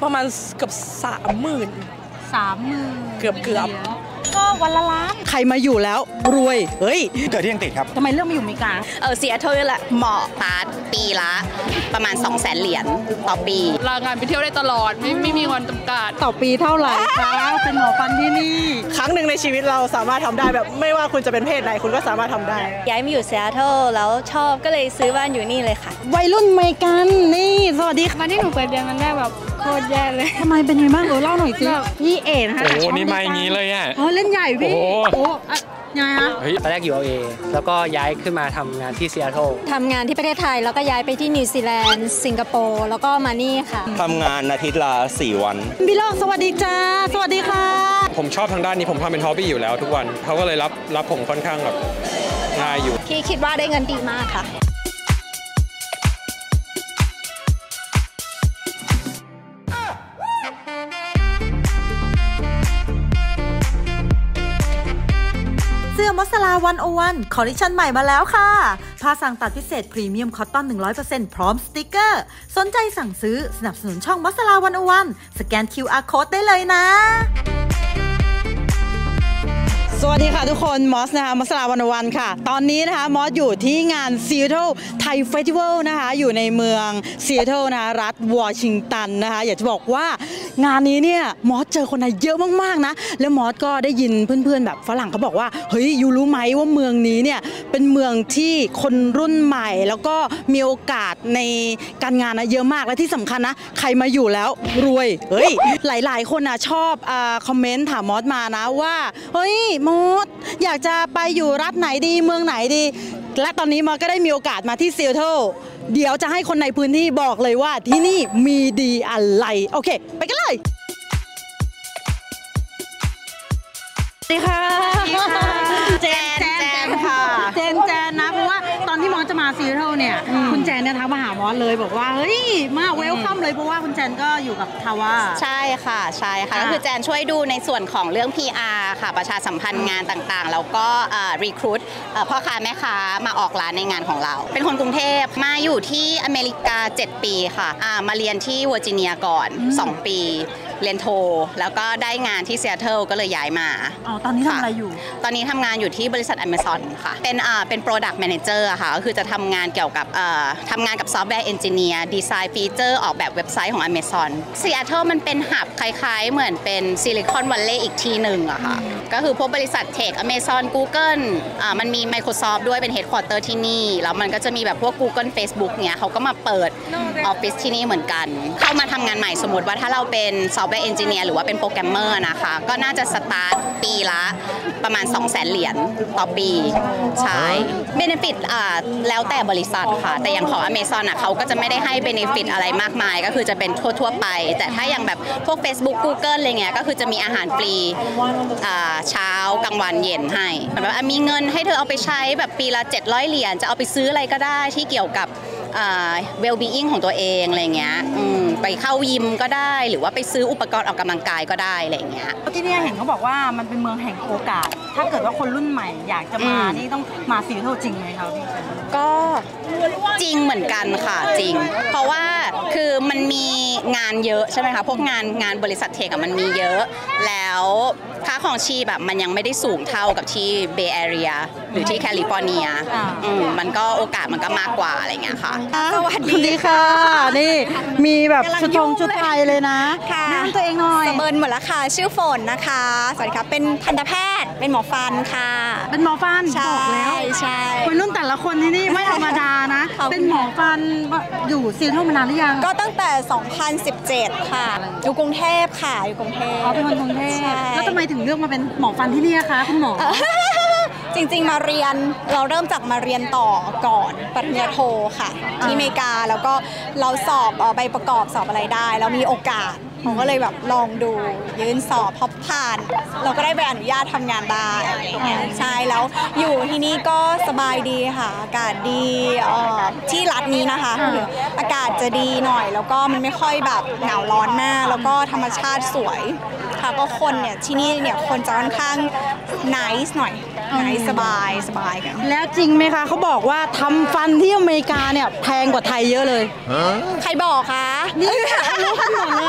ประมาณเกือบ30,000เกือบก็วันละล้านใครมาอยู่แล้วรวยเฮ้ยเกิดที่อังกฤษครับทำไมเลือกมาอยู่อเมริกาซีแอตเทิลนี่แหละเหมาะพาร์ทปีละประมาณ 200,000 เหรียญต่อปีลางานไปเที่ยวได้ตลอดไม่มีวันจำกัดต่อปีเท่าไหร่คะเป็นหมอฟันที่นี่ครั้งหนึ่งในชีวิตเราสามารถทำได้แบบไม่ว่าคุณจะเป็นเพศไหนคุณก็สามารถทำได้ย้ายมาอยู่ซีแอตเทิลแล้วชอบก็เลยซื้อบ้านอยู่นี่เลยค่ะวัยรุ่นอเมริกันนี่สวัสดีวันที่หนูเปิดเรียนมันได้แบบโคตรแย่เลยทำไมเป็นยังไงบ้างเล่าหน่อยสิพี่เอ๋นะคะโอ้นี่มาอย่างนี้เลยอ่ะเล่นใหญ่พี่โอ้ยังไงฮะตอนแรกอยู่ LA แล้วก็ย้ายขึ้นมาทำงานที่ซีแอตเทิลทำงานที่ประเทศไทยแล้วก็ย้ายไปที่นิวซีแลนด์สิงคโปร์แล้วก็มานี่ค่ะทำงานอาทิตย์ละ4 วันพี่โลกสวัสดีจ้าสวัสดีค่ะผมชอบทางด้านนี้ผมทำเป็นฮอบบี้อยู่แล้วทุกวันเขาก็เลยรับผมค่อนข้างแบบง่ายอยู่พี่คิดว่าได้เงินดีมากค่ะเสื้อมัสลา101คอลเลคชันใหม่มาแล้วค่ะผ้าสั่งตัดพิเศษพรีเมียมคอตตอน 100% พร้อมสติกเกอร์สนใจสั่งซื้อสนับสนุนช่องมัสลา101สแกน QR Code ได้เลยนะสวัสดีค่ะทุกคนมอสนะคะมัสลาวันค่ะตอนนี้นะคะมอสอยู่ที่งาน Seattle Thai Festival นะคะอยู่ในเมือง Seattle นะคะรัฐวอชิงตันนะคะอยากจะบอกว่างานนี้เนี่ยมอสเจอคนไทยเยอะมากๆนะแล้วมอสก็ได้ยินเพื่อนๆแบบฝรั่งเขาบอกว่าเฮ้ยยูรู้ไหมว่าเมืองนี้เนี่ยเป็นเมืองที่คนรุ่นใหม่แล้วก็มีโอกาสในการงานนะเยอะมากและที่สำคัญนะใครมาอยู่แล้วรวยเฮ้ยหลายๆคนนะชอบคอมเมนต์ถามมอสมานะว่าเฮ้ยมอสอยากจะไปอยู่รัฐไหนดีเมืองไหนดีและตอนนี้มอสก็ได้มีโอกาสมาที่ซีแอตเทิลเดี๋ยวจะให้คนในพื้นที่บอกเลยว่าที่นี่มีดีอะไรโอเคไปกันเลยสวัสดีค่ะเจนค่ะเจนนะเพราะว่าตอนที่มอสจะมาซีแอตเทิลเนี่ยคุณแจนเนี่ยทักมาหามอสเลยบอกว่าเฮ้ยมาเวลคัมเลยเพราะว่าคุณแจนก็อยู่กับทาวาใช่ค่ะก็คือแจนช่วยดูในส่วนของเรื่อง PR ค่ะประชาสัมพันธ์งานต่างๆแล้วก็รีครูทพ่อค้าแม่ค้ามาออกร้านในงานของเราเป็นคนกรุงเทพมาอยู่ที่อเมริกา7 ปีค่ะมาเรียนที่เวอร์จิเนียก่อน2 ปีเรียนโทแล้วก็ได้งานที่ซีแอตเทิลก็เลยย้ายมาตอนนี้ทำอะไรอยู่ตอนนี้ทำงานอยู่ที่บริษัท Amazon ค่ะเป็น Product Manager ค่ะก็คือจะทำงานเกี่ยวกับทำงานกับซอฟต์แวร์เอนจิเนียร์ดีไซน์ฟีเจอร์ออกแบบเว็บไซต์ของ Amazon ซีแอตเทิลมันเป็นหับคล้ายๆเหมือนเป็นซิลิคอนวัลเลย์อีกทีหนึ่งอะค่ะก็คือพวกบริษัทเทค Amazon Google มันมี Microsoft ด้วยเป็น Headquarter ที่นี่แล้วมันก็จะมีแบบพวก Google Facebook เนี้ยเขาก็มาเปิดออฟฟิศที่นี่เหมือนกันเข้ามาทำงานใหม่สมมติว่าถ้าเราเป็นซอฟต์แวร์เอนจิเนียร์หรือว่าเป็นโปรแกรมเมอร์นะคะก็น่าจะสตาร์ทปีละประมาณ 200,000 เหรียญต่อปีใช่เบเนฟิตแล้วแต่บริษัทค่ะแต่อย่างของ Amazon เขาก็จะไม่ได้ให้เบเนฟิตอะไรมากมายก็คือจะเป็นทั่วไปแต่ถ้าอย่างแบบพวก Facebook Google อะไรเงี้ยก็คือจะมีอาหารฟรีเช้ากลางวันเย็นให้แบบมีเงินให้เธอเอาไปใช้แบบปีละ700 เหรียญจะเอาไปซื้ออะไรก็ได้ที่เกี่ยวกับwell-being ของตัวเองอะไรเงี้ยไปเข้ายิมก็ได้หรือว่าไปซื้ออุปกรณ์ออกกำลังกายก็ได้อะไรเงี้ยที่นี่เห็นเขาบอกว่ามันเป็นเมืองแห่งโอกาสถ้าเกิดว่าคนรุ่นใหม่อยากจะมานี่ต้องมาซีแอตเทิลจริงไหมคะพี่ก็จริงเหมือนกันค่ะจริงเพราะว่าคือมันมีงานเยอะใช่ไหมคะพวกงานบริษัทเทคมันมีเยอะแล้วค่าของชีพแบบมันยังไม่ได้สูงเท่ากับที่เบย์แอเรียหรือที่แคลิฟอร์เนียมันก็โอกาสมันก็มากกว่าอะไรเงี้ยค่ะสวัสดีค่ะนี่มีแบบชุดไทยเลยนะน้ำตัวเองหน่อยเบิร์นหมดแล้วค่ะชื่อฝนนะคะสวัสดีครับเป็นทันตแพทย์เป็นหมอฟันค่ะเป็นหมอฟันบอกแล้วใช่วัยรุ่นแต่ละคนที่นี่ไม่ธรรมดานะเป็นหมอฟันอยู่ซีแอตเทิลมานานหรือยังก็ตั้งแต่2017ค่ะอยู่กรุงเทพค่ะอยู่กรุงเทพเป็นคนกรุงเทพแล้วทำไมถึงเลือกมาเป็นหมอฟันที่นี่คะคุณหมอจริงๆเราเริ่มจากมาเรียนต่อก่อนปริญญาโทค่ะที่อเมริกาแล้วก็เราสอบใบประกอบสอบอะไรได้แล้วมีโอกาสผมก็เลยแบบลองดูยื่นสอบพอผ่านเราก็ได้ใบอนุญาตทำงานได้ใช่แล้วอยู่ที่นี่ก็สบายดีค่ะอากาศดีที่รัฐนี้นะคะอากาศจะดีหน่อยแล้วก็มันไม่ค่อยแบบหนาวร้อนมากแล้วก็ธรรมชาติสวยค่ะก็คนเนี่ยที่นี่เนี่ยคนจะค่อนข้าง nice หน่อยสบายกันแล้วจริงไหมคะเขาบอกว่าทำฟันที่อเมริกาเนี่ยแพงกว่าไทยเยอะเลยใครบอกคะนี่รู้กันหมดเลยอยาก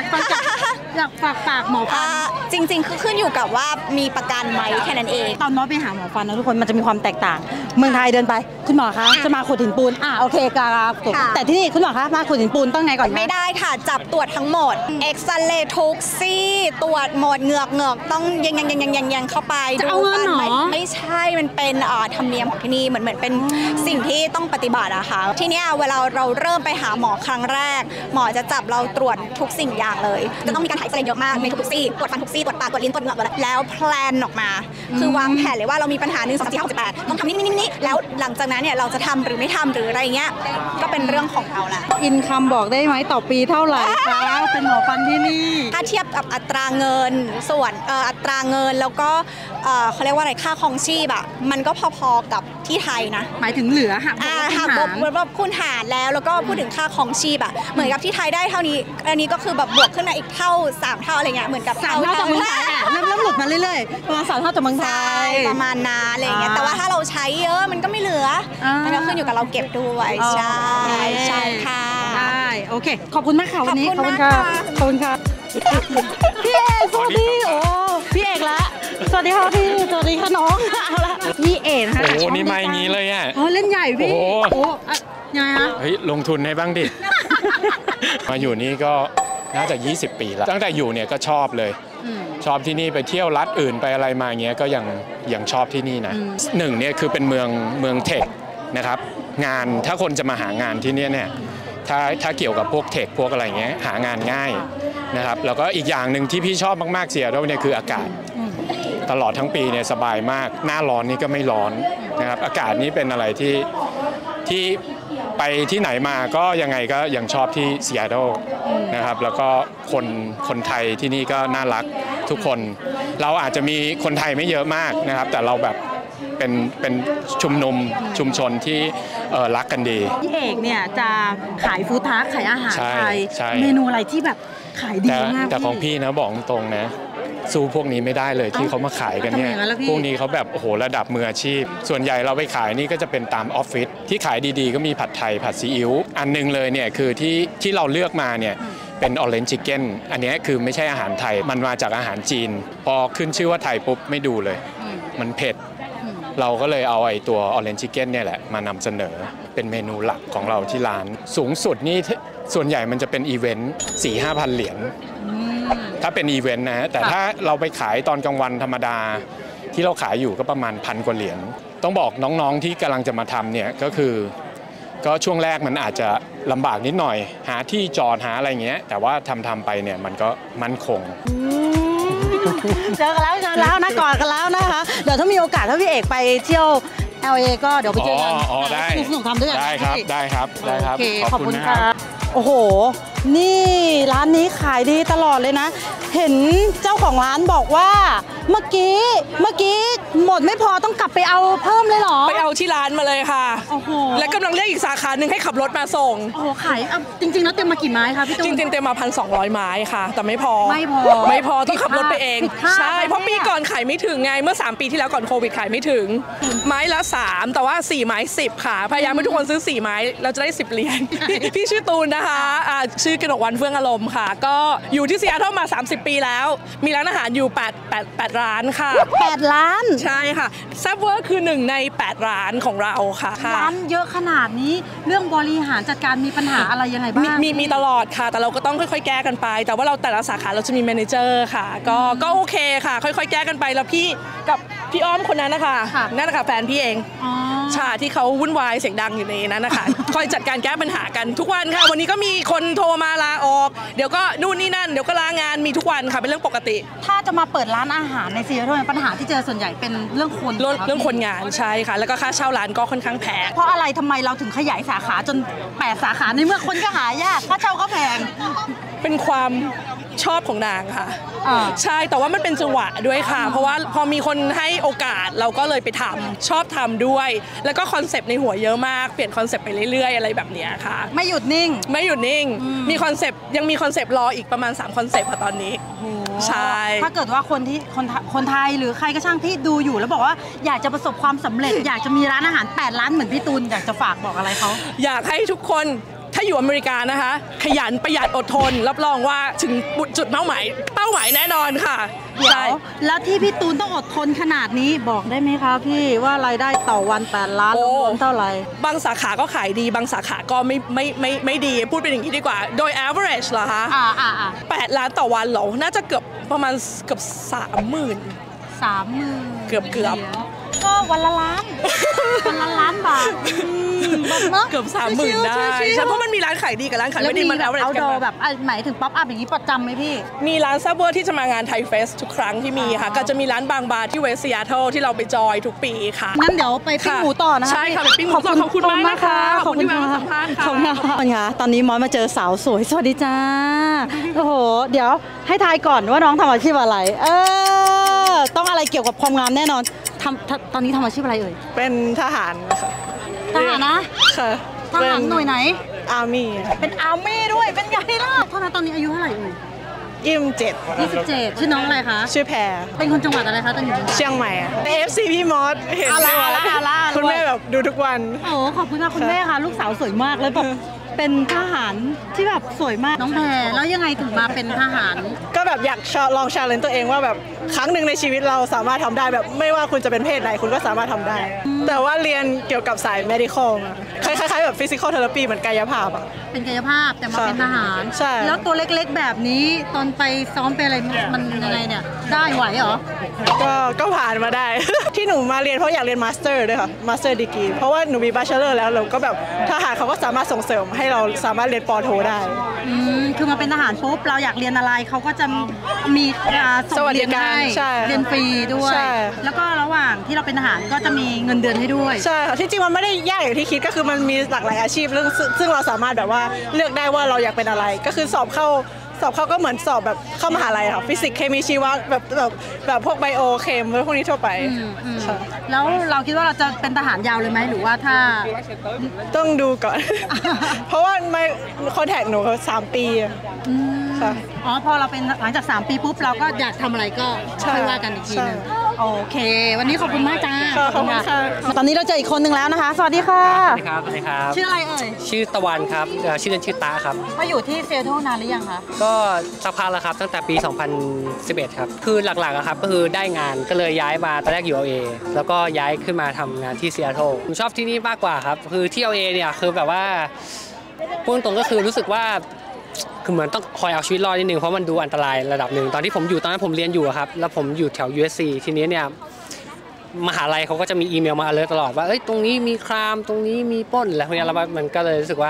ฟังจากอยากฝากปากหมอฟันจริงๆคือขึ้นอยู่กับว่ามีประกันไหมแค่นั้นเองตอนมอสไปหาหมอฟันนะทุกคนมันจะมีความแตกต่าง เมืองไทยเดินไปคุณหมอคะจะมาขุดหินปูนโอเคครับแต่ที่นี่คุณหมอคะมาขุดหินปูนต้องไงก่อนไม่ได้ค่ะจับตรวจทั้งหมดเอ็กซเรย์ทุกซี่ตรวจหมดเหงือกต้องยังเข้าไปจะเอาเงินหรอไม่ใช่มันเป็นธรรมเนียมของที่นี่เหมือนเป็นสิ่งที่ต้องปฏิบัติอะค่ะที่นี่เวลาเราเริ่มไปหาหมอครั้งแรกหมอจะจับเราตรวจทุกสิ่งอย่างเลยจะต้องมีการถ่ายเอ็กซเรย์เยอะมากในทุกซี่ตรวจฟันทุกซี่ตรวจปากตรวจลิ้นตรวจเหงือกแล้วแพลนออกมาคือวางแผนเลยว่าเรามีปัญหา1 2 3 4 5 6 7 8ต้องทำนี่แล้วหลังจากนั้นเนี่ยเราจะทำหรือไม่ทำหรืออะไรเงี้ยก็เป็นเรื่องของเราแหละอินคัมบอกได้ไหมต่อปีเท่าไหร่คะเป็นหมอฟันที่นี่ถ้าเทียบกับอัตราเงินส่วนอัตราเงินแล้วก็เขาเรียกว่าอะไรค่าครองชีพมันก็พอๆกับที่ไทยนะหมายถึงเหลือหักคูณหารแล้วก็พูดถึงค่าครองชีพเหมือนกับที่ไทยได้เท่านี้อันนี้ก็คือแบบบวกขึ้นมาอีกเท่า3 เท่าอะไรเงี้ยเหมือนกับ 3 เท่าจากเมืองไทยเริ่มหลุดมาเรื่อยๆประมาณ3 เท่าจากเมืองไทยประมาณนั้นอะไรเงี้ยแต่ว่าถ้าเราใช้เยอะมันก็ไม่เหลือมันก็ขึ้นอยู่กับเราเก็บด้วยใช่ค่ะได้โอเคขอบคุณมากค่ะวันนี้ขอบคุณค่ะพี่เอกสวัสดีโอ้พี่เอกละสวัสดีค่ะพี่สวัสดีค่ะน้องเอาละพี่เอกนะคะโอ้นี่มาอย่างนี้เลยเล่นใหญ่พี่โอ้ยังไงฮะเฮ้ยลงทุนให้บ้างดิมาอยู่นี่ก็น่าจะ20 ปีแล้วตั้งแต่อยู่เนี่ยก็ชอบเลยชอบที่นี่ไปเที่ยวรัฐอื่นไปอะไรมาเงี้ยก็ยังชอบที่นี่นะ1เนี่ยคือเป็นเมืองเทคนะครับงานถ้าคนจะมาหางานที่นี่เนี่ยถ้าเกี่ยวกับพวกเทคพวกอะไรเงี้ยหางานง่ายนะครับแล้วก็อีกอย่างหนึ่งที่พี่ชอบมากๆเสียด้วยเนี่ยคืออากาศตลอดทั้งปีเนี่ยสบายมากหน้าร้อนนี่ก็ไม่ร้อนนะครับอากาศนี้เป็นอะไรที่ไปที่ไหนมาก็ยังไงก็ยังชอบที่ซีแอตเทิลนะครับแล้วก็คนไทยที่นี่ก็น่ารักทุกคนเราอาจจะมีคนไทยไม่เยอะมากนะครับแต่เราแบบเป็นชุมชนที่รักกันดีพี่เอกเนี่ยจะขายฟู้ดทรัคขายอาหารไทยเมนูอะไรที่แบบขายดีมากแต่ของพี่นะบอกตรงนะสู้พวกนี้ไม่ได้เลยที่เขามาขายกันเนี่ยพวกนี้เขาแบบโอ้โหระดับมืออาชีพส่วนใหญ่เราไปขายนี่ก็จะเป็นตามออฟฟิศที่ขายดีๆก็มีผัดไทยผัดซีอิ๊วอันนึงเลยเนี่ยคือที่เราเลือกมาเนี่ยเป็น Orange Chicken อันนี้คือไม่ใช่อาหารไทยมันมาจากอาหารจีนพอขึ้นชื่อว่าไทยปุ๊บไม่ดูเลยมันเผ็ดเราก็เลยเอาไอ้ตัว Orange Chicken เนี่ยแหละมานำเสนอเป็นเมนูหลักของเราที่ร้านสูงสุดนี่ส่วนใหญ่มันจะเป็นอีเวนต์ 4-5,000 เหรียญถ้าเป็นอีเวนต์นะแต่ถ้าเราไปขายตอนกลางวันธรรมดาที่เราขายอยู่ก็ประมาณ1,000 กว่าเหรียญต้องบอกน้องๆที่กำลังจะมาทำเนี่ยก็ช่วงแรกมันอาจจะลำบากนิดหน่อยหาที่จอดหาอะไรเงี้ยแต่ว่าทำไปเนี่ยมันก็มั่นคงเจอกันแล้วนะกอดกันแล้วนะคะเดี๋ยวถ้ามีโอกาสถ้าพี่เอกไปเที่ยว LA ก็เดี๋ยวไปเจอกันได้สนุกทำด้วยกันได้ครับขอบคุณค่ะโอ้โหนี่ร้านนี้ขายดีตลอดเลยนะเห็นเจ้าของร้านบอกว่าเมื่อกี้หมดไม่พอต้องกลับไปเอาเพิ่มเลยเหรอไปเอาที่ร้านมาเลยค่ะโอ้โหและกำลังเรียกอีกสาขาหนึ่งให้ขับรถมาส่งโอ้โหขายจริงๆแล้วเต็มมากี่ไม้คะพี่ตุ้มจริงๆเต็มมา1,200 ไม้ค่ะแต่ไม่พอต้องขับรถไปเองใช่เพราะปีก่อนขายไม่ถึงไงเมื่อ3 ปีที่แล้วก่อนโควิดขายไม่ถึงไม้ละ3แต่ว่า4 ไม้10ค่ะพยายามให้ทุกคนซื้อ4 ไม้เราจะได้10 เหรียญพี่ชื่อตูนนะคะชื่อกนกวรรณเฟื่องอารมณ์ค่ะก็อยู่ที่ซีแอตเทิลมา30 ปีแล้วมีร้านอาหารอยู่8 ร้านค่ะ 8 ร้านใช่ค่ะแซ่บเวอร์คือ1 ใน 8 ร้านของเราค่ะร้านเยอะขนาดนี้เรื่องบริหารจัดการมีปัญหาอะไรยังไงบ้างมีตลอดค่ะแต่เราก็ต้องค่อยๆแก้กันไปแต่ว่าเราแต่ละสาขาเราจะมีแมเนเจอร์ค่ะก็โอเคค่ะค่อยๆแก้กันไปแล้วพี่กับพี่อ้อมคนนั้นนะคะนั่นนะคะแฟนพี่เองใช่ที่เขาวุ่นวายเสียงดังอยู่ในนั้นนะคะคอยจัดการแก้ปัญหากันทุกวันค่ะวันนี้ก็มีคนโทรมาลาออกเดี๋ยวก็นู่นนี่นั่นเดี๋ยวก็ลางานมีทุกวันค่ะเป็นเรื่องปกติถ้าจะมาเปิดร้านอาหารในซีแอตเทิลปัญหาที่เจอส่วนใหญ่เป็นเรื่องคนงานใช่ค่ะแล้วก็ค่าเช่าร้านก็ค่อนข้างแพงเพราะอะไรทำไมเราถึงขยายสาขาจน8 สาขาในเมื่อคนก็หายากค่าเช่าก็แพงเป็นความชอบของนางค่ะใช่แต่ว่ามันเป็นจังหวะด้วยค่ะเพราะว่าพอมีคนให้โอกาสเราก็เลยไปทำชอบทำด้วยแล้วก็คอนเซปต์ในหัวเยอะมากเปลี่ยนคอนเซปต์ไปเรื่อยๆอะไรแบบนี้ค่ะไม่หยุดนิ่งมีคอนเซปต์ยังมีคอนเซปต์รออีกประมาณ3 คอนเซปต์ค่ะตอนนี้ใช่ถ้าเกิดว่าคนไทยหรือใครก็ช่างที่ดูอยู่แล้วบอกว่าอยากจะประสบความสำเร็จอยากจะมีร้านอาหาร8 ร้านเหมือนพี่ตูนอยากจะฝากบอกอะไรเขาอยากให้ทุกคนถ้าอยู่อเมริกานะคะ ขยันประหยัดอดทนรับรองว่าถึงจุดเป้าหมายแน่นอนค่ะเดี๋ยวแล้วที่พี่ตูนต้องอดทนขนาดนี้บอกได้ไหมคะพี่ว่ารายได้ต่อวัน8 ล้านรวมเท่าไหร่บางสาขาก็ขายดีบางสาขาก็ไม่ดีพูดเป็นอย่างนี้ดีกว่าโดย average เหรอคะ8 ล้านต่อวันเหรอน่าจะเกือบประมาณเกือบ30,000เกือบก็วันละล้านล้านบาทเกือบ30,000ได้ใช่เพราะมันมีร้านขายดีกับร้านขายไม่ดีมันเอาดอแบบหมายถึงป๊อปอัพอย่างนี้ประจำไหมพี่มีร้านซับเวอร์ที่จะมางานไทยเฟสทุกครั้งที่มีค่ะก็จะมีร้านบางบาร์ที่เวสต์ซีแอตเทิลที่เราไปจอยทุกปีค่ะงั้นเดี๋ยวไปปิ้งหมูต่อนะคะใช่ค่ะไปปิ้งหมูต่อขอบคุณมากนะคะขอบคุณที่มาสัมภาษณ์ค่ะขอบคุณค่ะตอนนี้มอสมาเจอสาวสวยสวัสดีจ้าโอ้โหเดี๋ยวให้ทายก่อนว่าน้องทำอาชีพอะไรต้องอะไรเกี่ยวกับความงามแน่นอนตอนนี้ทำอาชีพอะไรเอ่ยเป็นทหารค่ะทหารนะค่ะทหารหน่วยไหนอาร์มี่เป็นอาร์มี่ด้วยเป็นไงล่ะเท่านั้นตอนนี้อายุเท่าไหร่เอ่ย27ชื่อน้องอะไรคะชื่อแพรเป็นคนจังหวัดอะไรคะตอนอยู่เชียงใหม่ใน FC พี่มอสเห็นไหมคุณแม่แบบดูทุกวันโอ้ขอบคุณค่ะคุณแม่ค่ะลูกสาวสวยมากเลยแบบเป็นทหารที่แบบสวยมากน้องแพรแล้วยังไงถึงมาเป็นทหารก็แบบอยากลองชาเลนจ์ตัวเองว่าแบบครั้งหนึ่งในชีวิตเราสามารถทำได้แบบไม่ว่าคุณจะเป็นเพศไหนคุณก็สามารถทำได้แต่ว่าเรียนเกี่ยวกับสาย medical คล้ายๆแบบ physical therapy เหมือนกายภาพเป็นกายภาพแต่มาเป็นทหารใช่แล้วตัวเล็กๆแบบนี้ตอนไปซ้อมไปอะไรมันยังไงเนี่ยได้ไหวเหรอก็ผ่านมาได้ ที่หนูมาเรียนเพราะอยากเรียนมาสเตอร์ด้วยค่ะมาสเตอร์ดีกรีเพราะว่าหนูมี bachelor แล้วเราก็แบบทหารเขาก็สามารถส่งเสริมให้เราสามารถเรียนป.โทได้คือมาเป็นทหารปุ๊บเราอยากเรียนอะไรเขาก็จะมีส่งเรียนให้เรียนฟรีด้วยแล้วก็ระหว่างที่เราเป็นทหารก็จะมีเงินเดือนให้ด้วยใช่ที่จริงมันไม่ได้ยากอย่างที่คิดก็คือมันมีหลากหลายอาชีพซึ่งเราสามารถแบบว่าเลือกได้ว่าเราอยากเป็นอะไรก็คือสอบเข้าก็เหมือนสอบแบบเข้ามหาลัยค่ะฟิสิกส์เคมีชีวะแบบพวกไบโอเคมพวกนี้ทั่วไปแล้วเราคิดว่าเราจะเป็นทหารยาวเลยไหมหรือว่าถ้าต้องดูก่อน เพราะว่าคอนแทคหนู3 ปีค่ะพอเราเป็นหลังจาก3 ปีปุ๊บเราก็อยากทำอะไรก็ค่อยว่ากันอีกทีนึงโอเควันนี้ขอบคุณมากจ้าขอบคุณค่ะตอนนี้เราเจออีกคนหนึ่งแล้วนะคะสวัสดีค่ะสวัสดีครับชื่ออะไรเอ่ยชื่อตะวันครับชื่อเล่นชื่อตาครับมาอยู่ที่เซโทนานหรือยังคะก็สักพักแล้วครับตั้งแต่ปี 2011 ครับคือหลักๆครับก็คือได้งานก็เลยย้ายมาตอนแรกอยู่ LA แล้วก็ย้ายขึ้นมาทำงานที่ซีแอตเทิลผมชอบที่นี่มากกว่าครับคือที่ LA เนี่ยคือแบบว่าพูดตรงก็คือรู้สึกว่าคือเหมือนต้องคอยเอาชีวิตรอดนิดนึงเพราะมันดูอันตรายระดับหนึ่งตอนที่ผมอยู่ตอนนั้นผมเรียนอยู่ครับแล้วผมอยู่แถว USC ทีนี้เนี่ยมหาลัยเขาก็จะมีอีเมลมาalertตลอดว่าตรงนี้มีครามตรงนี้มีปล้นอะไรพวกนี้แล้วมันก็เลยรู้สึกว่า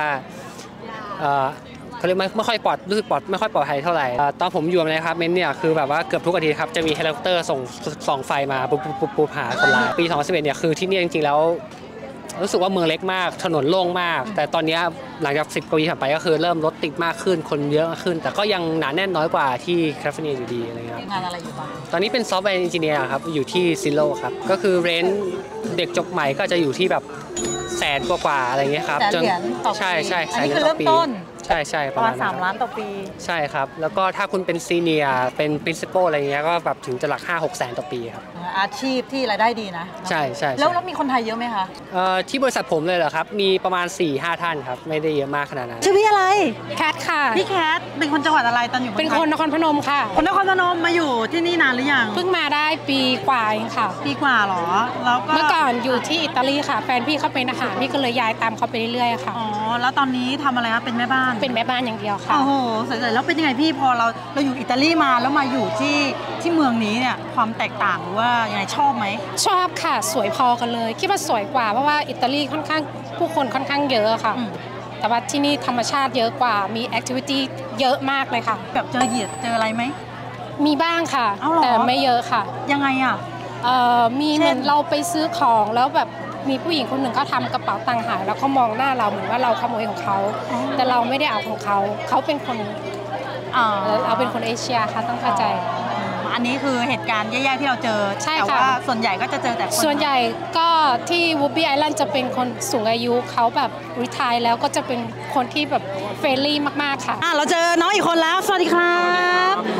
เขาเรียกไม่ค่อยรู้สึกไม่ค่อยปลอดภัยเท่าไหร่ตอนผมอยู่ในครับเมนเนี่ยคือแบบว่าเกือบทุกอาทิตย์ครับจะมีเฮลิคอปเตอร์ส่องไฟมาปุ๊บหาคนร้ายปี 2011 เนี่ยคือที่นี่จริงๆแล้วรู้สึกว่าเมืองเล็กมากถนนโล่งมากแต่ตอนนี้หลังจาก10 กว่าปีผ่านไปก็คือเริ่มรถติดมากขึ้นคนเยอะมากขึ้นแต่ก็ยังหนาแน่นน้อยกว่าที่แคลิฟอร์เนียอยู่ดีอะไรเงี้ยงานอะไรอยู่ตอนนี้เป็นซอฟต์แวร์เอนจิเนียร์ครับอยู่ที่ซิโลครับก็คือเรนต์เด็กจบใหม่ก็จะอยู่ที่แบบ100,000 กว่าอะไรเงี้ยครับจนใช่อันนี้คือเริ่มต้นใช่ประมาณ 3 ล้านต่อปีใช่ครับแล้วก็ถ้าคุณเป็นซีเนียร์เป็น principal อะไรเงี้ยก็แบบถึงจะหลัก 5-6 แสนต่อปีครับอาชีพที่รายได้ดีนะใช่แล้วมีคนไทยเยอะไหมคะที่บริษัทผมเลยเหรอครับมีประมาณ 4-5 ท่านครับไม่ได้เยอะมากขนาดนั้นชื่อพี่อะไรแคทค่ะพี่แคทเป็นคนจังหวัดอะไรตอนอยู่เป็นคนนครพนมค่ะคนนครพนมมาอยู่ที่นี่นานหรือยังเพิ่งมาได้ปีกว่าเองค่ะปีกว่าหรอแล้วก็เมื่อก่อนอยู่ที่อิตาลีค่ะแฟนพี่เขาเป็นอาหารพี่ก็เลยย้ายตามเขาไปเรื่อยๆค่ะแล้วตอนนี้ทำอะไรคะเป็นแม่บ้านเป็นแม่บ้านอย่างเดียวค่ะโอ้โหสวยๆแล้วเป็นยังไงพี่พอเราอยู่อิตาลีมาแล้วมาอยู่ที่เมืองนี้เนี่ยความแตกต่างว่ายังไงชอบไหมชอบค่ะสวยพอกันเลยคิดว่าสวยกว่าเพราะว่าอิตาลีค่อนข้างผู้คนค่อนข้างเยอะค่ะแต่ว่าที่นี่ธรรมชาติเยอะกว่ามีแอคทิวิตี้เยอะมากเลยค่ะแบบเจอเหยียดเจออะไรไหมมีบ้างค่ะแต่ไม่เยอะค่ะยังไงอ่ะมีเหมือนเราไปซื้อของแล้วแบบมีผู้หญิงคนหนึ่งเขาทำกระเป๋าตังค์หายแล้วเขามองหน้าเราเหมือนว่าเราขโมยของเขาแต่เราไม่ได้เอาของเขาเป็นคนเราเป็นคนเอเชียค่ะต้องเข้าใจอันนี้คือเหตุการณ์แย่ๆที่เราเจอแต่ว่าส่วนใหญ่ก็จะเจอแต่ส่วนใหญ่ก็ที่วูบบี้ไอแลนด์จะเป็นคนสูงอายุเขาแบบรีไทร์แล้วก็จะเป็นคนที่แบบเฟรนลี่มากๆค่ะเราเจอน้องอีกคนแล้วสวัสดีครับ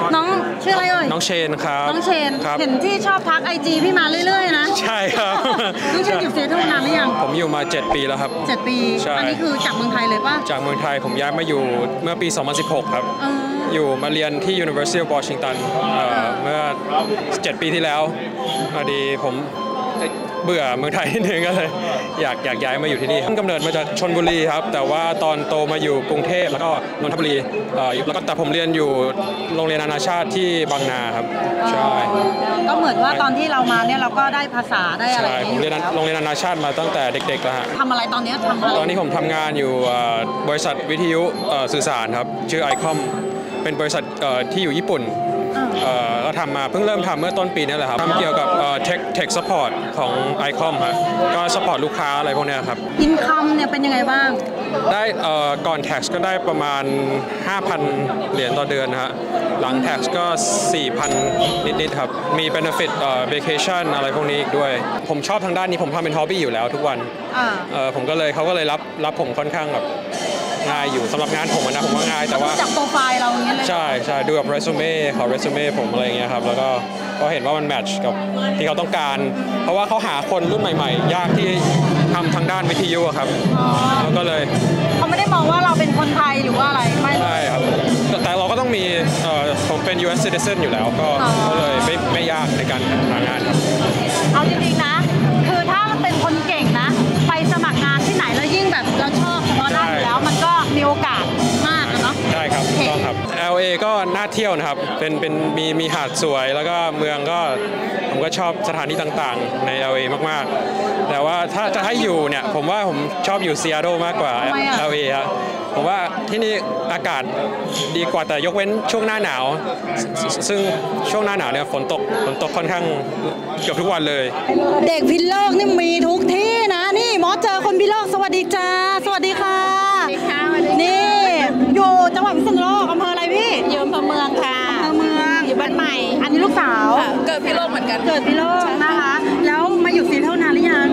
น้องชื่ออะไรเอ่ยน้องเชนครับน้องเชนเห็นที่ชอบทักIG พี่มาเรื่อยๆนะใช่ครับน้องเชนอยู่ซีแอตเทิลนานหรือยังผมอยู่มา7 ปีแล้วครับ 7 ปีอันนี้คือจากเมืองไทยเลยป่ะจากเมืองไทยผมย้ายมาอยู่เมื่อปี2016ครับอยู่มาเรียนที่ University of Washington เมื่อ7 ปีที่แล้วพอดีผมเบื่อเมืองไทยนิดนึงก็เลยอยากย้ายมาอยู่ที่นี่กำเนิดมาจากชลบุรีครับแต่ว่าตอนโตมาอยู่กรุงเทพแล้วก็นนทบุรีแล้วก็แต่ผมเรียนอยู่โรงเรียนนานาชาติที่บางนาครับใช่ก็เหมือนว่าตอนที่เรามาเนี่ยเราก็ได้ภาษาได้อะไรใช่ผมเรียนโรงเรียนนานาชาติมาตั้งแต่เด็กๆแล้วฮะทำอะไรตอนนี้ทำอะไรตอนนี้ผมทำงานอยู่บริษัทวิทยุสื่อสารครับชื่อ ICOM เป็นบริษัทที่อยู่ญี่ปุ่นก็ทำมาเพิ่งเริ่มทำเมื่อต้นปีนี้แหละครับทำเกี่ยวกับtech support ของ ICOM ครับก็ support ลูกค้าอะไรพวกนี้ครับ income เนี่ยเป็นยังไงบ้างได้ก่อน tax ก็ได้ประมาณ 5,000 เหรียญต่อเดือนนะฮะหลัง tax ก็ 4,000 นิดๆครับมี benefit vacation อะไรพวกนี้อีกด้วยผมชอบทางด้านนี้ผมทำเป็น hobby อยู่แล้วทุกวันผมก็เลยเขาก็เลยรับผมค่อนข้างแบบง่ายอยู่สำหรับงานผมนะผมว่าง่ายแต่ว่าจากโปรไฟล์เราอย่างเงี้ยเลยใช่ดูแบบเรซูเม่ขอเรซูเม่ผมอะไรอย่างเงี้ยครับแล้วก็เห็นว่ามันแมทช์กับที่เขาต้องการเพราะว่าเขาหาคนรุ่นใหม่ๆยากที่ทำทางด้านวิทยุครับแล้วก็เลยเขาไม่ได้มองว่าเราเป็นคนไทยหรือว่าอะไรไม่ใช่ครับแต่เราก็ต้องมีผมเป็น US citizen อยู่แล้วก็เลยไม่ยากในการหางานครับเอาจริงๆนะคือถ้าเป็นคนเก่งนะไปสมัครงานที่ไหนแล้วยิ่งแบบเราชอบเฉพาะด้านอยู่แล้วมันก็มีโอกาสมากเนาะใช่ครับถูกต้องครับ LA ก็น่าเที่ยวนะครับเป็นมีหาดสวยแล้วก็เมืองก็ผมก็ชอบสถานที่ต่างๆใน LA มากๆแต่ว่าถ้าจะให้อยู่เนี่ยผมว่าผมชอบอยู่ซีแอตเทิลมากกว่า LA ครับผมว่าที่นี่อากาศดีกว่าแต่ยกเว้นช่วงหน้าหนาวซึ่งช่วงหน้าหนาวเนี่ยฝนตกค่อนข้างเกือบทุกวันเลยเด็กพิษณุโลกนี่มีทุกที่นะนี่มอสเจอคนพิษณุโลกสวัสดีจ้าสวัสดีค่ะนี่อยู่จังหวัดพิษณุโลกอำเภออะไรพี่อยู่อำเภอเมืองค่ะอำเภอเมืองอยู่บ้านใหม่อันนี้ลูกสาวเกิดพิษณุโลกเหมือนกันเกิดพิษณุโลกนะคะแล้วมาอยู่ซีแอตเทิลนานหรือยัง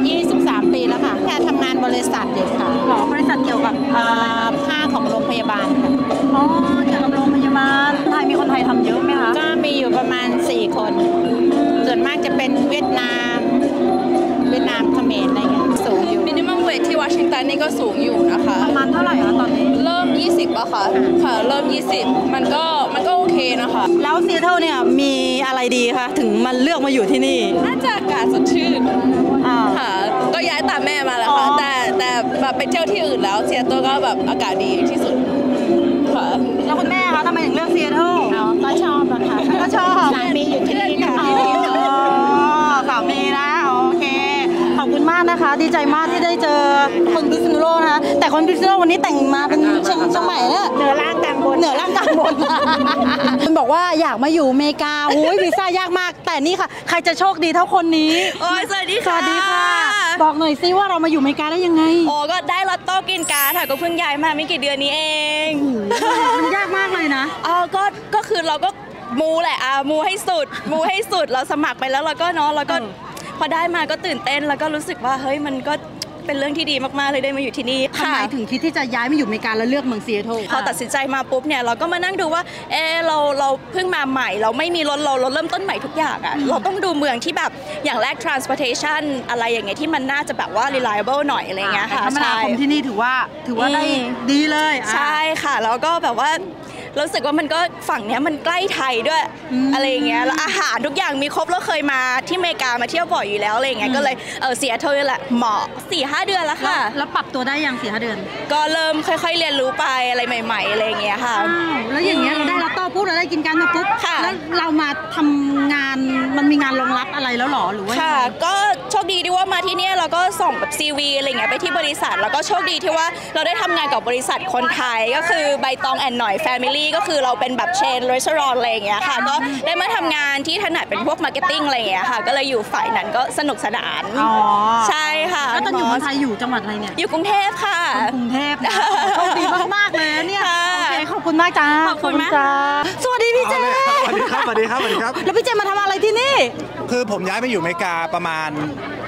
23 ปีแล้วค่ะแค่ทำงานบริษัทเด็กค่ะบริษัทเกี่ยวกับผ้าของโรงพยาบาลค่ะอ๋อเกี่ยวกับโรงพยาบาลไทยมีคนไทยทำเยอะไหมคะก็มีอยู่ประมาณ4 คนส่วนมากจะเป็นเวียดนามเขมรอะไรเงี้ยสูงอยู่มินิมัมเวทที่วอชิงตันนี่ก็สูงอยู่นะคะประมาณเท่าไหร่คะตอนนี้เริ่ม20อะค่ะเริ่ม20มันก็โอเคนะคะแล้วซีแอตเทิลเนี่ยมีอะไรดีคะถึงมันเลือกมาอยู่ที่นี่น่าจะอากาศสดชื่นค่ะก็ย้ายตามแม่มาแล้วค่ะแต่แบบไปเที่ยวที่อื่นแล้วซีแอตเทิลก็แบบอากาศดีที่สุดค่ะแล้วคุณแม่คะทำไมถึงเลือกซีแอตเทิลก็ชอบนะคะก็ชอบสามีอยู่ที่นี่ค่ะสามีนะโอเคขอบคุณมากนะคะดีใจมากที่ได้เจอคนพิษณุโลกนะคะแต่คนพิษณุโลกวันนี้แต่งมาเป็นเชียงใหม่เนี่ยเหนือร่างกลางบนคุณบอกว่าอยากมาอยู่อเมริกาโอ้ยวีซ่ายากมากแต่นี่ค่ะใครจะโชคดีเท่าคนนี้โอ้ยสวัสดีค่ะบอกหน่อยซิว่าเรามาอยู่อเมริกาได้ยังไงโอ้ก็ได้ลอตโต้กินการ์ดค่ะก็เพิ่งย้ายมาไม่กี่เดือนนี้เองมันยากมากเลยนะก็คือเราก็มูแหละมูให้สุดเราสมัครไปแล้วเราก็เนาะแล้วก็พอได้มาก็ตื่นเต้นแล้วก็รู้สึกว่าเฮ้ยมันก็เป็นเรื่องที่ดีมากๆเลยได้มาอยู่ที่นี่ทำไมถึงคิดที่จะย้ายมาอยู่อเมริกาแล้วเลือกเมืองซีแอตเทิลพอตัดสินใจมาปุ๊บเนี่ยเราก็มานั่งดูว่าเราเพิ่งมาใหม่เราไม่มีรถเราเริ่มต้นใหม่ทุกอย่างอ่ะเราต้องดูเมืองที่แบบอย่างแรก transportation อะไรอย่างเงี้ยที่มันน่าจะแบบว่า reliable หน่อยอะไรเงี้ยค่ะคมนาคมที่นี่ถือว่าได้ดีเลยใช่ค่ะแล้วก็แบบว่ารู้สึกว่ามันก็ฝั่งเนี้ยมันใกล้ไทยด้วยอะไรอย่างเงี้ยแล้วอาหารทุกอย่างมีครบแล้วเคยมาที่อเมริกามาเที่ยวบ่อยอยู่แล้วอะไรอย่างเงี้ยก็เลยซีแอตเทิลแหละเหมาะ 4-5 เดือนแล้วค่ะแล้วปรับตัวได้ยัง 4-5 เดือนก็เริ่มค่อยๆเรียนรู้ไปอะไรใหม่ๆอะไรอย่างเงี้ยค่ะแล้วอย่างเงี้ยเราได้รับโต้ปุ๊บเราได้กินการมาปุ๊บแล้วเรามาทำงานมันมีงานรองรับอะไรแล้วหรอหรือว่าค่ะก็โชคดีที่ว่ามาที่เนี่ยเราก็ส่งแบบ CV อะไรเงี้ยไปที่บริษัทแล้วก็โชคดีที่ว่าเราได้ทำงานกับบริษัทคนไทยก็คือใบตองแอนหน่อย Family ก็คือเราเป็นแบบเชนรีสอร์ทอะไรอย่างเงี้ยค่ะก็ได้มาทำงานที่ถนัดเป็นพวกมาร์เก็ตติ้งอะไรอย่างเงี้ยค่ะก็เลยอยู่ฝ่ายนั้นก็สนุกสนานใช่ค่ะแล้วตอนอยู่เมืองไทยอยู่จังหวัดอะไรเนี่ยอยู่กรุงเทพค่ะกรุงเทพโชคดีมากๆเลยเนี่ยโอเคขอบคุณมากจ้าขอบคุณจ้าสวัสดีพี่เจสวัสดีครับแล้วพี่เจมาทำอะไรที่นี่คือผมย้ายมาอยู่อเมริกาประมาณ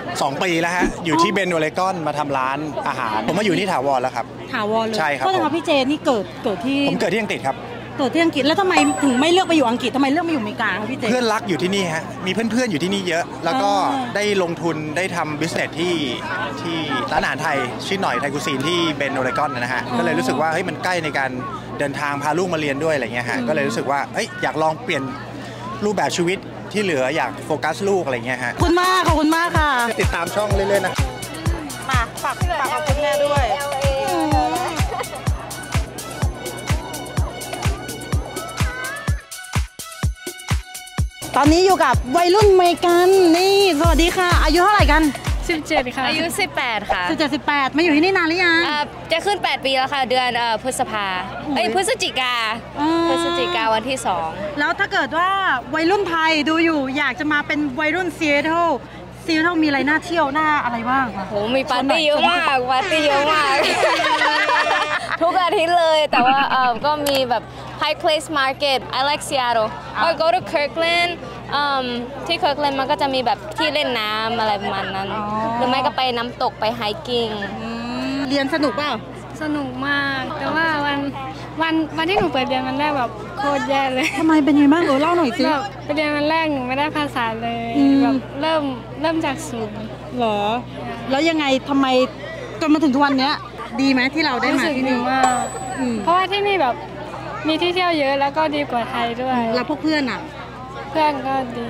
2 ปีแล้วฮะอยู่ที่เบนโอเรกอนมาทำร้านอาหารผมมาอยู่ที่ถาวรแล้วครับถาวรเลยใช่ครับก็เลยครับพี่เจนี่เกิดที่ผมเกิดที่อังกฤษครับเกิดที่อังกฤษแล้วทำไมถึงไม่เลือกไปอยู่อังกฤษทำไมเลือกมาอยู่อเมริกาครับพี่เจเพื่อนรักอยู่ที่นี่ฮะมีเพื่อนๆอยู่ที่นี่เยอะ แล้วก็ได้ลงทุนได้ทำบิสเนสที่ร้านอาหารไทยชื่อหน่อยไทยกุซีนที่เบนโอเรกอนนะฮะก็เลยรู้สึกว่าเฮ้ยมันใกล้ในการเดินทางพาลูกมาเรียนด้วยอะไรเงี้ยฮะก็เลยรู้สึกว่าอยากลองเปลี่ยนรูปแบบชีวิตที่เหลืออยากโฟกัสลูกอะไรเงี้ยฮะขอบคุณมากขอบคุณมากค่ะติดตามช่องเรื่อยๆนะมาฝากขอบคุณแม่ด้วยตอนนี้อยู่กับวัยรุ่นอเมริกันนี่สวัสดีค่ะอายุเท่าไหร่กัน 17ค่ะอายุ18ค่ะ 18มาอยู่ที่นี่นานหรือยังจะขึ้น8ปีแล้วค่ะเดือนพฤษภาพฤศจิกาวันที่2 แล้วถ้าเกิดว่าวัยรุ่นไทยดูอยู่อยากจะมาเป็นวัยรุ่นซีแอตเทิลมีอะไรน่าเที่ยวหน้าอะไรบ้างคะโหมีปาร์ตี้เยอะมากทุกอาทิตย์เลยแต่ว่าก็มีแบบ High Place Market I like Seattle or go to Kirkland ที่ Kirkland มันก็จะมีแบบที่เล่นน้ำอะไรประมาณนั้นหรือไม่ก็ไปน้ำตกไปไฮกิ้งเรียนสนุกเปล่าสนุกมากแต่ว่าวันที่หนูเปิดเรียนวันแรกแบบโคตรแย่เลยทำไมเป็นยังไงบ้างเล่าหน่อยสิไปเรียนวันแรกหนูไม่ได้ภาษาเลยแบบเริ่มจากศูนย์เหรอแล้วยังไงทำไมจนมาถึงทุกวันนี้ดีไหมที่เราได้มาที่นี่มากเพราะว่าที่นี่แบบมีที่เที่ยวเยอะแล้วก็ดีกว่าไทยด้วยแล้วพวกเพื่อนอ่ะเพื่อนก็ดี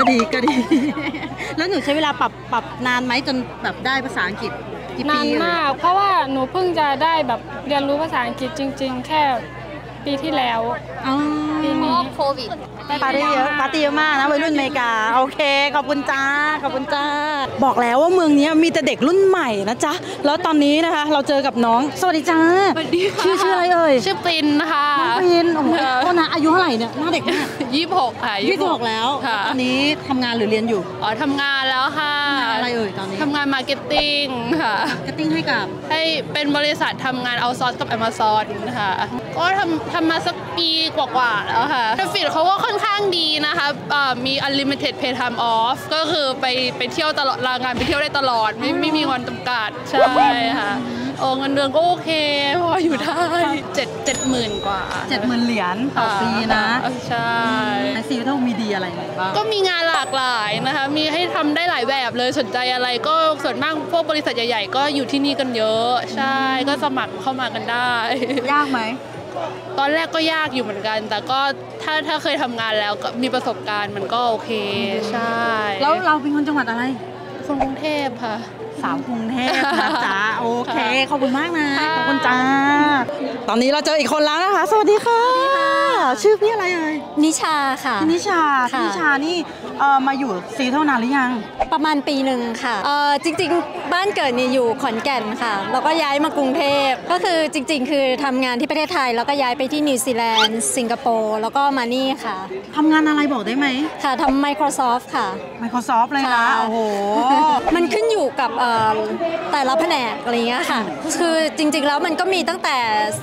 แล้วหนูใช้เวลาปรับนานไหมจนแบบได้ภาษาอังกฤษนานมากเพราะว่าหนูเพิ่งจะได้แบบเรียนรู้ภาษาอังกฤษจริงๆแค่ปีที่แล้วปีนี้โควิดปาร์ตี้เยอะมากนะวัยรุ่นอเมริกาโอเคขอบคุณจ้าบอกแล้วว่าเมืองนี้มีแต่เด็กรุ่นใหม่นะจ๊ะแล้วตอนนี้นะคะเราเจอกับน้องสวัสดีจ้าสวัสดีค่ะชื่ออะไรเอ่ยชื่อปรินค่ะน้องปรินโอ้โหก็นะอายุเท่าไหร่เนี่ยหน้าเด็กมาก 26ค่ะ 26แล้วตอนนี้ทำงานหรือเรียนอยู่ทำงานแล้วค่ะอะไรเอ่ยตอนนี้ทำงานมาร์เก็ตติ้งค่ะมาร์เก็ตติ้งให้เป็นบริษัททำงานเอาซอร์สกับ Amazon ค่ะก็ทำมาสักปีกว่าๆแล้วค่ะแต่ฟีดเขาก็ค่อนข้างดีนะคะมี unlimited pay time off ก็คือไปเที่ยวตลอดลางานไปเที่ยวได้ตลอดไม่มีวันจำกัดใช่ค่ะเงินเดือนก็โอเคพออยู่ได้70,000 กว่า 70,000 เหรียญต่อปีนะใช่ในซีเท่ามีดีอะไรบ้างก็มีงานหลากหลายนะคะมีให้ทำได้หลายแบบเลยสนใจอะไรก็ส่วนมากพวกบริษัทใหญ่ๆก็อยู่ที่นี่กันเยอะใช่ก็สมัครเข้ามากันได้ยากไหมตอนแรกก็ยากอยู่เหมือนกันแต่ก็ถ้าเคยทำงานแล้วก็มีประสบการณ์มันก็โอเคใช่แล้วเราเป็นคนจังหวัดอะไรคนกรุงเทพค่ะสาวกรุงเทพนะจ๊ะโอเคขอบคุณมากนะขอบคุณจ้าตอนนี้เราเจออีกคนแล้วนะคะสวัสดีค่ะชื่อพี่อะไรเอ่ยนิชาค่ะนิชานี่มาอยู่ซีเท่านานหรือยังประมาณปีหนึ่งค่ะจริงๆบ้านเกิดนี่อยู่ขอนแก่นค่ะแล้วก็ย้ายมากรุงเทพก็คือจริงๆคือทำงานที่ประเทศไทยแล้วก็ย้ายไปที่นิวซีแลนด์สิงคโปร์แล้วก็มานี่ค่ะทำงานอะไรบอกได้ไหมค่ะทำ Microsoft ค่ะ Microsoft เลยนะโอ้โหมันขึ้นอยู่กับแต่ละแผนกอะไรเงี้ยค่ะคือจริงๆแล้วมันก็มีตั้งแต่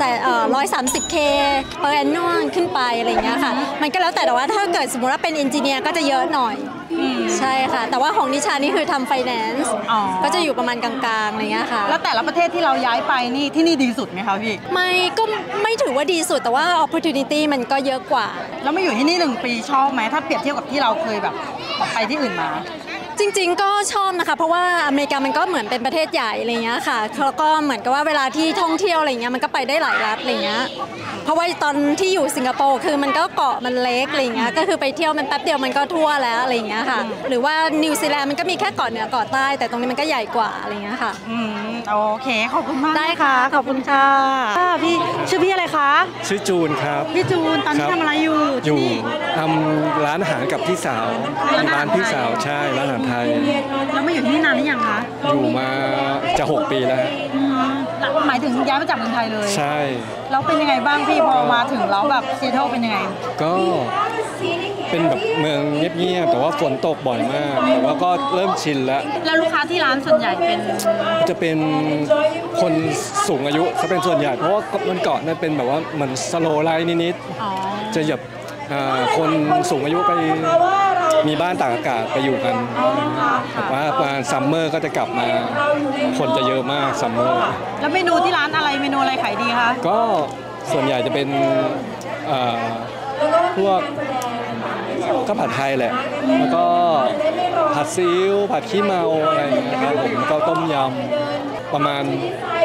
130K per annum ขึ้นไปอะไรเงี้ยค่ะมันก็แล้วแต่ว่าถ้าเกิดสมมติว่าเป็นเอนจิเนียร์ก็จะเยอะหน่อยใช่ค่ะแต่ว่าของนิชานี่คือทำไฟแนนซ์ก็จะอยู่ประมาณกลางๆอะไรเงี้ยค่ะแล้วแต่ละประเทศที่เราย้ายไปนี่ที่นี่ดีสุดไหมคะพี่ไม่ถือว่าดีสุดแต่ว่า opportunity มันก็เยอะกว่าแล้วมาอยู่ที่นี่1 ปีชอบไหมถ้าเปรียบเทียบกับที่เราเคยแบบไปที่อื่นมาจริงๆก็ชอบนะคะเพราะว่าอเมริกามันก็เหมือนเป็นประเทศใหญ่อะไรเงี้ยค่ะแล้วก็เหมือนกับว่าเวลาที่ท่องเที่ยวอะไรเงี้ยมันก็ไปได้หลายรัฐอะไรเงี้ยเพราะว่าตอนที่อยู่สิงคโปร์คือมันก็เกาะมันเล็กอะไรเงี้ยก็คือไปเที่ยวมันแป๊บเดียวมันก็ทั่วแล้วอะไรเงี้ยค่ะหรือว่านิวซีแลนด์มันก็มีแค่เกาะเหนือเกาะใต้แต่ตรงนี้มันก็ใหญ่กว่าอะไรเงี้ยค่ะโอเคขอบคุณมากได้ค่ะขอบคุณค่ะพี่ชื่อพี่อะไรคะชื่อจูนครับพี่จูนตอนนี้ทำอะไรอยู่ทำร้านอาหารกับพี่สาวร้านพี่สาวใช่ร้านอาหารไทยแล้วมาอยู่ที่นี่นานหรือยังคะอยู่มาจะ6 ปีแล้วหมายถึงย้ายมาจากเมืองไทยเลยใช่แล้วเป็นยังไงบ้างพี่พอมาถึงแล้วแบบซีแอตเทิลเป็นยังไงก็เป็นแบบเมืองเงียบๆแต่ว่าฝนตกบ่อยมากแต่ว่าก็เริ่มชินแล้วลูกค้าที่ร้านส่วนใหญ่จะเป็นคนสูงอายุจะเป็นส่วนใหญ่เพราะว่ามันเกาะนั่นเป็นแบบว่าเหมือนสโลว์ไลฟ์นิดๆจะหยับคนสูงอายุไปมีบ้านตากอากาศไปอยู่กันแบบว่าซัมเมอร์ก็จะกลับมาคนจะเยอะมากซัมเมอร์แล้วเมนูที่ร้านอะไรเมนูอะไรขายดีคะก็ส่วนใหญ่จะเป็นพวกก็ผัดไทยแหละแล้วก็ผัดซีอิ๊วผัดขี้เมาอะไรอย่างเงี้ยครับผมก็ต้มยำประมาณ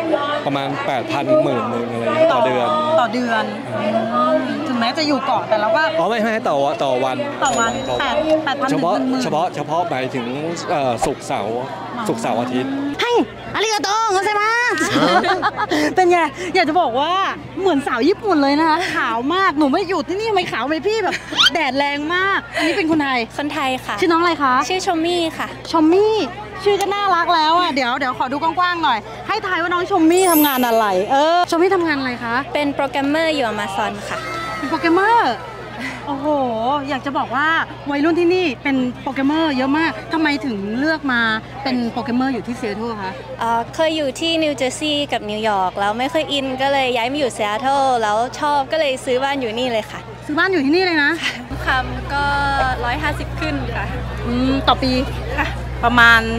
8,000 10,000อะไรอย่างเงี้ยต่อเดือนถึงแม้จะอยู่เกาะแต่เราก็ไม่ต่อวัน8,000 เฉพาะหมายถึงศุกร์เสาร์อาทิตย์ให้อาริกาโตโกเซมาเป็นไงอยากจะบอกว่าเหมือนสาวญี่ปุ่นเลยนะคะขาวมากหนูไม่อยู่ที่นี่ทำไมขาวไปพี่แบบแดดแรงมากอันนี้เป็นคนไทยค่ะชื่อน้องอะไรคะชื่อชมมี่ค่ะชมมี่ชื่อก็น่ารักแล้วอ่ะเดี๋ยวขอดูกว้างๆหน่อยให้ทายว่าน้องชมมี่ทำงานอะไรชมมี่ทำงานอะไรคะเป็นโปรแกรมเมอร์อยู่ Amazon ค่ะเป็นโปรแกรมเมอร์โอ้โหอยากจะบอกว่าวัยรุ่นที่นี่เป็นโปรแกรมเมอร์เยอะมากทำไมถึงเลือกมาเป็นโปรแกรมเมอร์อยู่ที่ซีแอตเทิลคะเคยอยู่ที่นิวเจอร์ซีย์กับนิวยอร์กแล้วไม่เคยอินก็เลยย้ายมาอยู่ซีแอตเทิลแล้วชอบก็เลยซื้อบ้านอยู่นี่เลยค่ะซื้อบ้านอยู่ที่นี่เลยนะคำก็150ขึ้นค่ะต่อปีค่ะประมาณ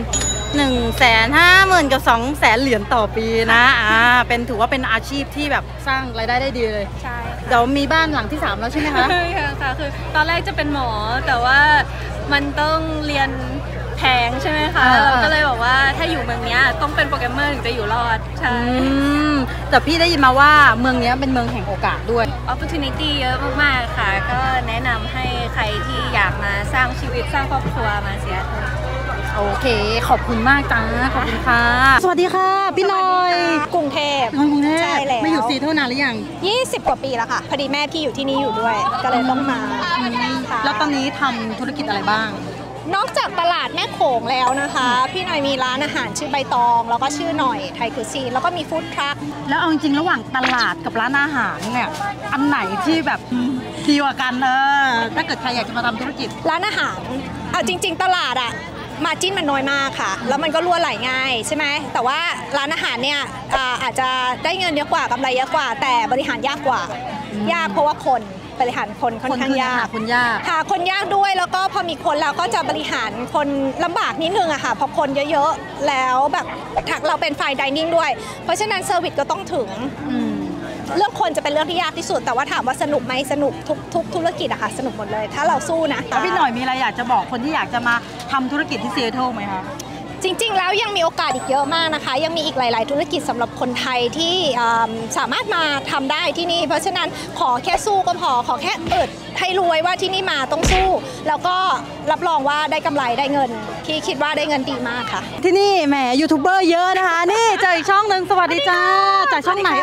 150,000 กับ200,000 เหรียญต่อปีนะเป็นถือว่าเป็นอาชีพที่แบบสร้างรายได้ได้ดีเลยใช่เดี๋ยวมีบ้านหลังที่3แล้วใช่ไหมคะใช่ค่ะคือตอนแรกจะเป็นหมอแต่ว่ามันต้องเรียนแพงใช่ไหมคะเราก็เลยบอกว่าถ้าอยู่เมืองนี้ต้องเป็นโปรแกรมเมอร์ถึงจะอยู่รอดใช่แต่พี่ได้ยินมาว่าเมืองนี้เป็นเมืองแห่งโอกาสด้วย opportunity เยอะมากๆค่ะก็แนะนำให้ใครที่อยากมาสร้างชีวิตสร้างครอบครัวมาเสียโอเคขอบคุณมากจ้าขอบคุณค่ะสวัสดีค่ะพี่น้อยกรุงเทพใช่แล้วไม่อยู่ซีแอตเทิลนานหรือยัง 20 กว่าปีแล้วค่ะพอดีแม่พี่อยู่ที่นี่อยู่ด้วยก็เลยต้องมาแล้วตอนนี้ทำธุรกิจอะไรบ้างนอกจากตลาดแม่โขงแล้วนะคะพี่หน่อยมีร้านอาหารชื่อใบตองแล้วก็ชื่อหน่อยไทยคุซีนแล้วก็มีฟู้ดทรัคแล้วเอาจริงๆระหว่างตลาดกับร้านอาหารเนี่ยอันไหนที่แบบดีกว่ากันถ้าเกิดใครอยากจะมาทำธุรกิจร้านอาหารเอาจริงๆตลาดอะมาจิ้นมันน้อยมากค่ะแล้วมันก็รั่วไหลง่ายใช่ไหมแต่ว่าร้านอาหารเนี่ยอาจจะได้เงินเยอะกว่ากำไรเยอะกว่าแต่บริหารยากกว่ายากเพราะว่าคนบริหารคนค่อนข้างยากหาคนยากด้วยแล้วก็พอมีคนแล้วก็จะบริหารคนลำบากนิดนึงอะค่ะพอคนเยอะๆแล้วแบบเราเป็นไฟน์ไดนิ่งด้วยเพราะฉะนั้นเซอร์วิสก็ต้องถึงเรื่องคนจะเป็นเรื่องที่ยากที่สุดแต่ว่าถามว่าสนุกไหมสนุกทุกธุรกิจอะค่ะสนุกหมดเลยถ้าเราสู้นะพี่หน่อยมีอะไรอยากจะบอกคนที่อยากจะมาทำธุรกิจที่ซีแอตเทิลไหมคะจริงๆแล้วยังมีโอกาสอีกเยอะมากนะคะยังมีอีกหลายๆธุรกิจสำหรับคนไทยที่สามารถมาทำได้ที่นี่เพราะฉะนั้นขอแค่สู้ก็พอขอแค่ให้รู้ไว้ว่าที่นี่มาต้องสู้แล้วก็รับรองว่าได้กำไรได้เงินที่คิดว่าได้เงินดีมากค่ะที่นี่แหมยูทูบเบอร์เยอะนะคะนี่เจออีกช่องหนึ่งสวัสดีจ้าจากช่องไหน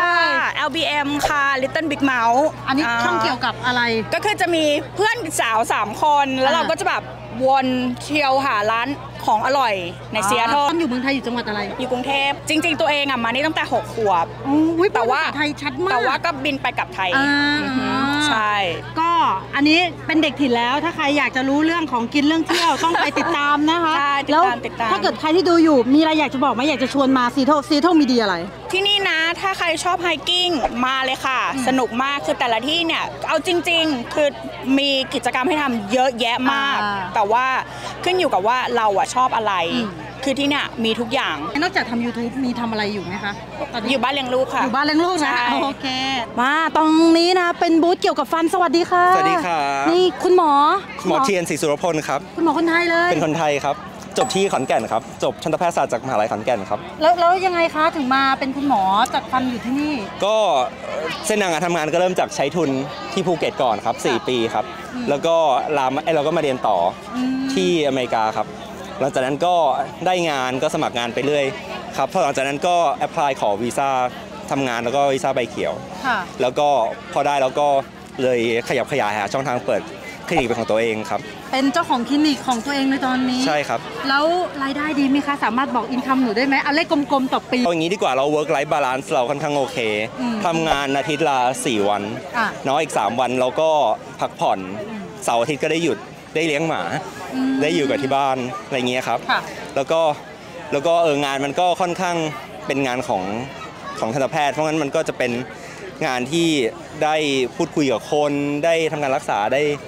LBM ค่ะ Little Big Mouth อันนี้ช่องเกี่ยวกับอะไรก็คือจะมีเพื่อนสาว3คนแล้วเราก็จะแบบวนเที่ยวหาร้านของอร่อยในซีแอตเทิลอยู่เมืองไทยอยู่จังหวัดอะไรอยู่กรุงเทพจริงๆตัวเองมานี่ตั้งแต่6 ขวบแต่ว่าไทยชัดมากแต่ว่าก็บินไปกับไทยใช่ก็อันนี้เป็นเด็กถิ่นแล้วถ้าใครอยากจะรู้เรื่องของกินเรื่องเที่ยวต้องไปติดตามนะคะแล้วถ้าเกิดใครที่ดูอยู่มีอะไรอยากจะบอกไหมอยากจะชวนมาซีแอตเทิลมีดีอะไรที่นี่นะถ้าใครชอบไฮกิ้งมาเลยค่ะสนุกมากคือแต่ละที่เนี่ยเอาจริงๆคือมีกิจกรรมให้ทำเยอะแยะมากแต่ว่าขึ้นอยู่กับว่าเราชอบอะไรคือที่เนี่ยมีทุกอย่างนอกจากทำ YouTube มีทำอะไรอยู่ไหมคะอยู่บ้านเลี้ยงลูกค่ะอยู่บ้านเลี้ยงลูกนะโอเคมาตรงนี้นะเป็นบูธเกี่ยวกับฟันสวัสดีค่ะสวัสดีค่ะนี่คุณหมอเทียนศรีสุรพลครับคุณหมอคนไทยเลยเป็นคนไทยครับจบที่ขอนแก่นครับจบทันตแพทยศาสตร์จากมหาลัยขอนแก่นครับแล้วยังไงคะถึงมาเป็นคุณหมอจัดฟันอยู่ที่นี่ก็เส้นทางการทำงานก็เริ่มจากใช้ทุนที่ภูเก็ตก่อนครับ4 ปีครับแล้วก็เราก็มาเรียนต่อที่อเมริกาครับหลังจากนั้นก็ได้งานก็สมัครงานไปเรื่อยครับพอหลังจากนั้นก็แอพพลายขอวีซ่าทำงานแล้วก็วีซ่าใบเขียวแล้วก็พอได้แล้วก็เลยขยับขยายหาช่องทางเปิดคลินิกเป็นของตัวเองครับเป็นเจ้าของคลินิกของตัวเองในตอนนี้ใช่ครับแล้วรายได้ดีไหมคะสามารถบอกอินคัมหนูได้ไหมเอาเลขกลมๆต่อปีเอาอย่างนี้ดีกว่าเรา work life balance เราค่อนข้างโอเคทำงานอาทิตย์ละ4 วันเนาะอีก3 วันเราก็พักผ่อนเสาร์อาทิตย์ก็ได้หยุดได้เลี้ยงหมาได้อยู่กับที่บ้านอะไรเงี้ยครับแล้วก็งานมันก็ค่อนข้างเป็นงานของทันตแพทย์เพราะงั้นมันก็จะเป็นงานที่ได้พูดคุยกับคนได้ทำการรักษาได้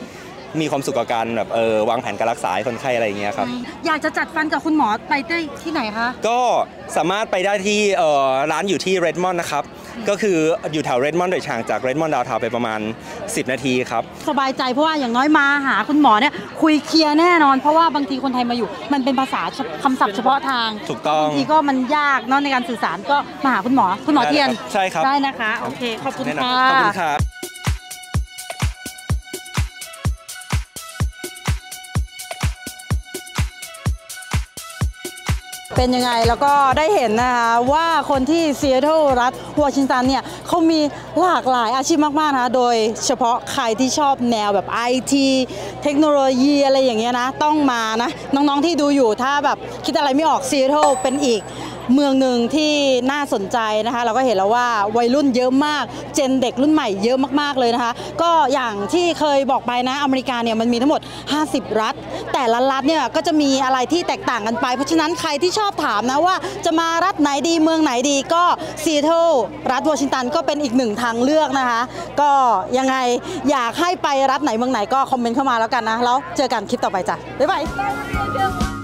มีความสุขกับการแบบวางแผนการรักษาคนไข้อะไรอย่างเงี้ยครับอยากจะจัดฟันกับคุณหมอไปได้ที่ไหนคะก็สามารถไปได้ที่ร้านอยู่ที่เรดมอนด์นะครับก็คืออยู่แถวเรดมอนด์โดยห่างจากเรดมอนด์ดาวน์ทาวน์ไปประมาณ10 นาทีครับสบายใจเพราะว่าอย่างน้อยมาหาคุณหมอเนี่ยคุยเคลียร์แน่นอนเพราะว่าบางทีคนไทยมาอยู่มันเป็นภาษาคำศัพท์เฉพาะทางถูกต้องบางทีก็มันยากเนาะในการสื่อสารก็มาหาคุณหมอเทียนใช่ครับได้นะคะโอเคขอบคุณค่ะขอบคุณครับเป็นยังไงแล้วก็ได้เห็นนะคะว่าคนที่ซีแอตเทิลรัฐวอชิงตันเนี่ยเขามีหลากหลายอาชีพมากๆนะคะโดยเฉพาะใครที่ชอบแนวแบบ IT เทคโนโลยีอะไรอย่างเงี้ยนะต้องมานะน้องๆที่ดูอยู่ถ้าแบบคิดอะไรไม่ออกซีแอตเทิลเป็นอีกเมืองหนึ่งที่น่าสนใจนะคะเราก็เห็นแล้วว่าวัยรุ่นเยอะมากเจนเด็กรุ่นใหม่เยอะมากๆเลยนะคะก็อย่างที่เคยบอกไปนะอเมริกาเนี่ยมันมีทั้งหมด50รัฐแต่ละรัฐเนี่ยก็จะมีอะไรที่แตกต่างกันไปเพราะฉะนั้นใครที่ชอบถามนะว่าจะมารัฐไหนดีเมืองไหนดีก็ซีแอตเทิลรัฐวอชิงตันก็เป็นอีกหนึ่งทางเลือกนะคะก็ยังไงอยากให้ไปรัฐไหนเมืองไหนก็คอมเมนต์เข้ามาแล้วกันนะแล้วเจอกันคลิปต่อไปจ้ะบ๊ายบาย